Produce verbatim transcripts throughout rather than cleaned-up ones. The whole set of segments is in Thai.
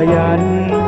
ยัน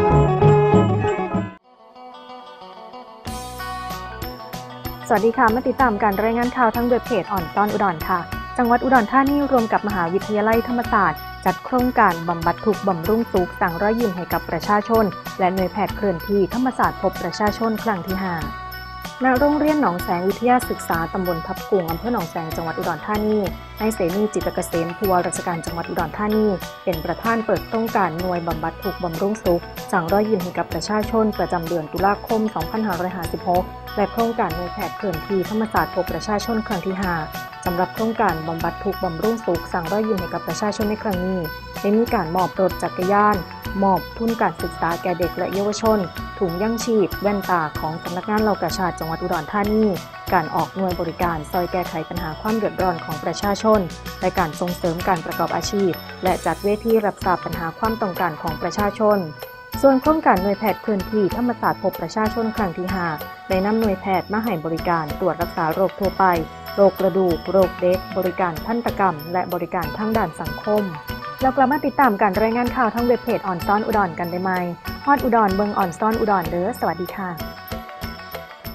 สวัสดีค่ะมาติดตามการรายงานข่าวทั้งเว็บเพจอ่อนต้อนอุดรค่ะจังหวัดอุดรธานีรวมกับมหาวิทยาลัยธรรมศาสตร์จัดโครงการบำบัดทุกข์บำรุงสุขสร้างรอยยิ้มให้กับประชาชนและหน่วยแพทย์เคลื่อนที่ธรรมศาสตร์พบประชาชนครั้งที่ห้าณโรงเรียนหนองแสงวิทยาศึกษาตำบลทับกุ่งอำเภอหนองแสงจังหวัดอุดรธานีนายเสนีจิตเกษมผู้ว่าราชการจังหวัดอุดรธานีเป็นประธานเปิดโครงการหน่วยบำบัดทุกข์บำรุงสุขสร้างรอยยิ้มให้กับประชาชนประจำเดือนตุลาคมสองพันห้าร้อยห้าสิบหกและโครงการหน่วยแพทย์เคลื่อนที่ธรรมศาสตร์พบประชาชนครั้งที่ห้าสำหรับโครงการบำบัดทุกข์บำรุงสุขสร้างรอยยิ้มให้กับประชาชนในครั้งนี้ได้มีการมอบรถจักรยานมอบทุนการศึกษาแก่เด็กและเยาวชนถุงยังชีพแว่นตาของสำนักงานเหล่ากาชาดจังหวัดอุดรธานีการออกหน่วยบริการซอยแก้ไขปัญหาความเดือดร้อนของประชาชนและการส่งเสริมการประกอบอาชีพและจัดเวทีรับทราบปัญหาความต้องการของประชาชนส่วนโครงการหน่วยแพทย์เคลื่อนที่ธรรมศาสตร์พบประชาชนครั้งที่ห้าได้นำหน่วยแพทย์มาให้บริการตรวจรักษาโรคทั่วไปโรคกระดูกโรคเด็กบริการทันตกรรมและบริการทางด้านสังคมเรากลับมาติดตามการรายงานข่าวทั้งเว็บเพจอ่อนซ้อนอุดรกันได้ไหมฮอดอุดรเบิงอ่อนซ้อนอุดรเด้อสวัสดีค่ะ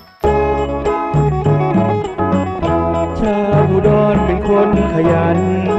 ชาวอุดรเป็นคนขยัน